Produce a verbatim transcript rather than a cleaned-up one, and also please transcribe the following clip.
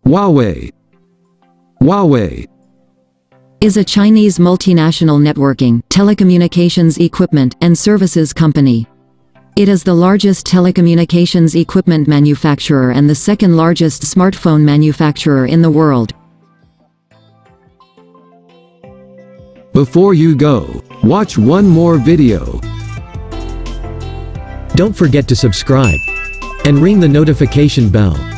Huawei. Huawei is a Chinese multinational networking, telecommunications equipment, and services company. It is the largest telecommunications equipment manufacturer and the second largest smartphone manufacturer in the world. Before you go, watch one more video. Don't forget to subscribe and ring the notification bell.